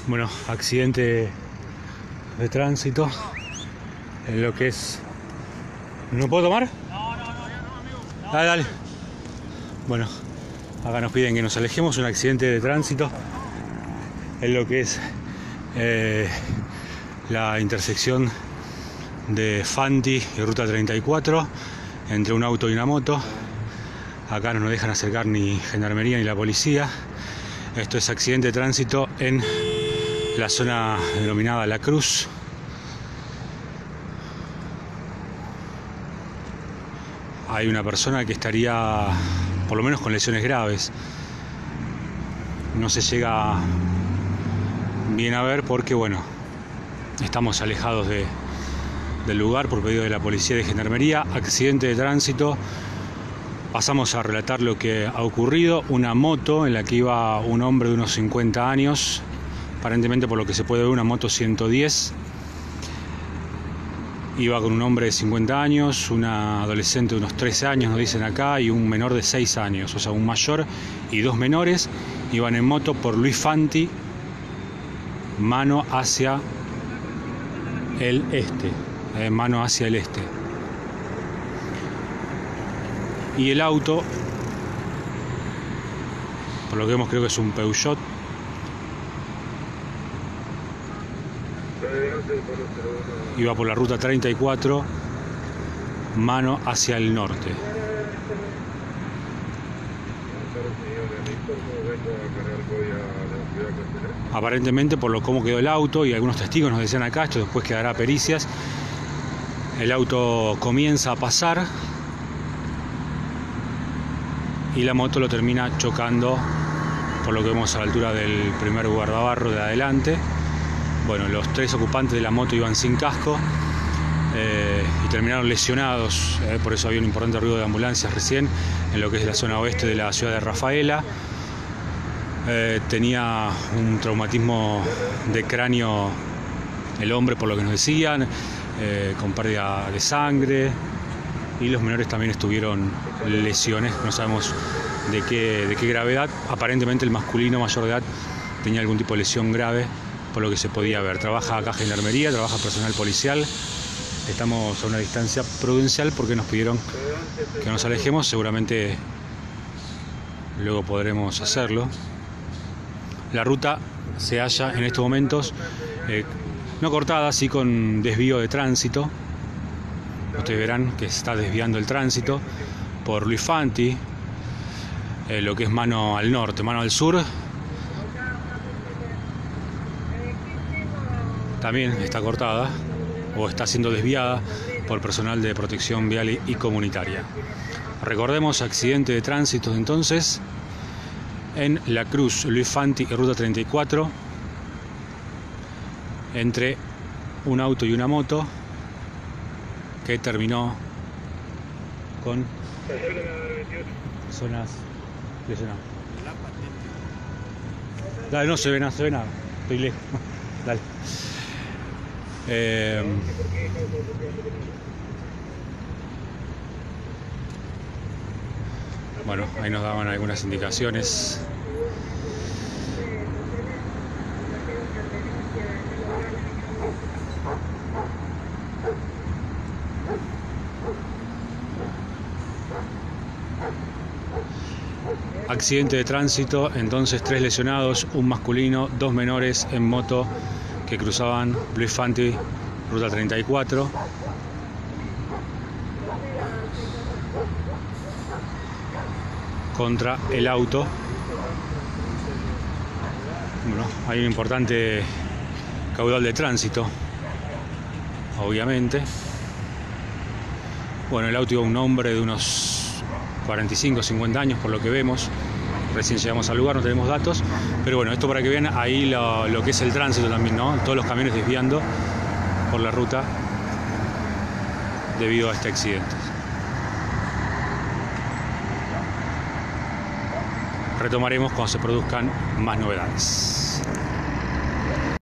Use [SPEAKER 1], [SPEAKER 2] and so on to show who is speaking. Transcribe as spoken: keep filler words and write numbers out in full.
[SPEAKER 1] Bueno, accidente de tránsito en lo que es... ¿No puedo tomar?
[SPEAKER 2] No, no, no, ya no, amigo. No,
[SPEAKER 1] dale, dale. Bueno, acá nos piden que nos alejemos. Un accidente de tránsito en lo que es eh, la intersección de Fanti y Ruta treinta y cuatro entre un auto y una moto. Acá no nos dejan acercar ni gendarmería ni la policía. Esto es accidente de tránsito en la zona denominada La Cruz. Hay una persona que estaría por lo menos con lesiones graves. No se llega bien a ver porque, bueno, estamos alejados de, del lugar por pedido de la policía y de gendarmería. Accidente de tránsito. Pasamos a relatar lo que ha ocurrido. Una moto en la que iba un hombre de unos cincuenta años, aparentemente por lo que se puede ver una moto ciento diez. Iba con un hombre de cincuenta años, una adolescente de unos trece años, nos dicen acá, y un menor de seis años, o sea, un mayor y dos menores. Iban en moto por Luis Fanti, mano hacia el este, eh, mano hacia el este. Y el auto, por lo que vemos, creo que es un Peugeot. Iba por la ruta treinta y cuatro, mano hacia el norte. Aparentemente, por lo cómo quedó el auto, y algunos testigos nos decían acá, esto después quedará a pericias, el auto comienza a pasar y la moto lo termina chocando, por lo que vemos a la altura del primer guardabarro de adelante. Bueno, los tres ocupantes de la moto iban sin casco eh, y terminaron lesionados, eh, por eso había un importante ruido de ambulancias recién en lo que es la zona oeste de la ciudad de Rafaela. Eh, tenía un traumatismo de cráneo el hombre, por lo que nos decían, eh, con pérdida de sangre, y los menores también estuvieron lesiones, no sabemos de qué, de qué gravedad. Aparentemente el masculino mayor de edad tenía algún tipo de lesión grave, por lo que se podía ver. Trabaja acá gendarmería, trabaja personal policial. Estamos a una distancia prudencial porque nos pidieron que nos alejemos. Seguramente luego podremos hacerlo. La ruta se halla en estos momentos eh, no cortada, sí con desvío de tránsito. Ustedes verán que se está desviando el tránsito por Luis Fanti, eh, lo que es mano al norte, mano al sur. También está cortada o está siendo desviada por personal de protección vial y comunitaria. Recordemos, accidente de tránsito entonces en La Cruz, Luis Fanti y Ruta treinta y cuatro, entre un auto y una moto, que terminó con personas lesionadas. Dale, no se ve nada, se ve nada, estoy lejos. Dale. Eh, bueno, ahí nos daban algunas indicaciones. Accidente de tránsito, entonces tres lesionados, un masculino, dos menores en moto que cruzaban Luis Fanti, Ruta treinta y cuatro. Contra el auto. Bueno, hay un importante caudal de tránsito, obviamente. Bueno, el auto iba un hombre de unos cuarenta y cinco, cincuenta años, por lo que vemos. Recién llegamos al lugar, no tenemos datos, pero bueno, esto para que vean ahí lo, lo que es el tránsito también, ¿no? Todos los camiones desviando por la ruta debido a este accidente. Retomaremos cuando se produzcan más novedades.